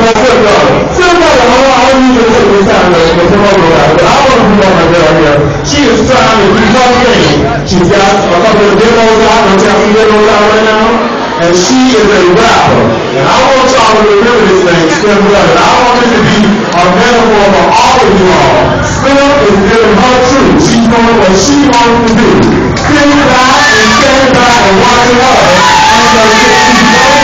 She is trying to do something. She's got a couple of demos out, and some demos out right now, and she is a rapper. And I want y'all to remember this thing, Slim Gutta. I want this to be a metaphor for all of you all. Slim is living her truth. She's doing what she wants to do. Sit back and stand back and watch her. And